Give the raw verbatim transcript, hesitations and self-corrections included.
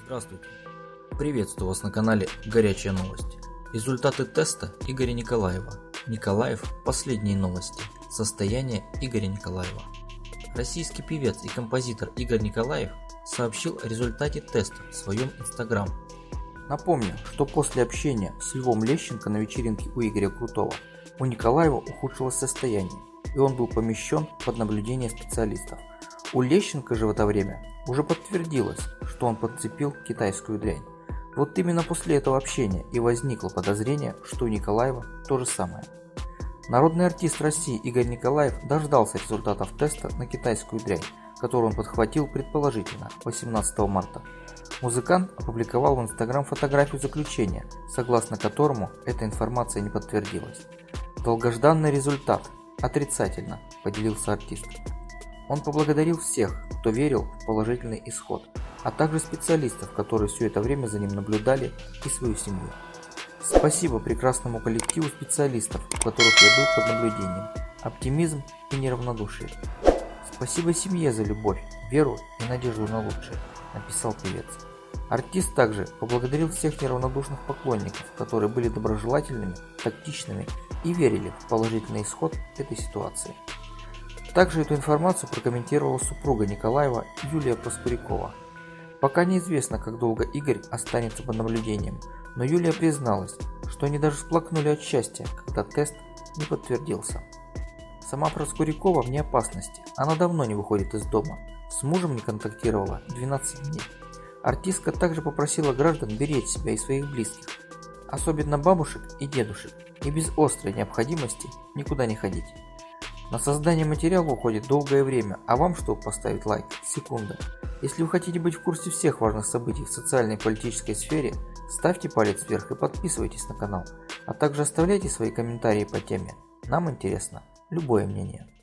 Здравствуйте! Приветствую вас на канале Горячая новость. Результаты теста Игоря Николаева. Николаев. Последние новости. Состояние Игоря Николаева. Российский певец и композитор Игорь Николаев сообщил о результате теста в своем инстаграм. Напомню, что после общения с Львом Лещенко на вечеринке у Игоря Крутого у Николаева ухудшилось состояние, и он был помещен под наблюдение специалистов. У Лещенко же в это время уже подтвердилось, что он подцепил китайскую дрянь. Вот именно после этого общения и возникло подозрение, что у Николаева то же самое. Народный артист России Игорь Николаев дождался результатов теста на китайскую дрянь, которую он подхватил предположительно восемнадцатого марта. Музыкант опубликовал в Инстаграм фотографию заключения, согласно которому эта информация не подтвердилась. Долгожданный результат. Отрицательно, поделился артист. Он поблагодарил всех, кто верил в положительный исход, а также специалистов, которые все это время за ним наблюдали, и свою семью. Спасибо прекрасному коллективу специалистов, у которых я был под наблюдением, оптимизм и неравнодушие. Спасибо семье за любовь, веру и надежду на лучшее, написал певец. Артист также поблагодарил всех неравнодушных поклонников, которые были доброжелательными, тактичными и верили в положительный исход этой ситуации. Также эту информацию прокомментировала супруга Николаева Юлия Проскурякова. Пока неизвестно, как долго Игорь останется под наблюдением, но Юлия призналась, что они даже всплакнули от счастья, когда тест не подтвердился. Сама Проскурякова вне опасности, она давно не выходит из дома, с мужем не контактировала двенадцать дней. Артистка также попросила граждан беречь себя и своих близких, особенно бабушек и дедушек, и без острой необходимости никуда не ходить. На создание материала уходит долгое время, а вам, чтобы поставить лайк, секунда. Если вы хотите быть в курсе всех важных событий в социальной и политической сфере, ставьте палец вверх и подписывайтесь на канал, а также оставляйте свои комментарии по теме. Нам интересно любое мнение.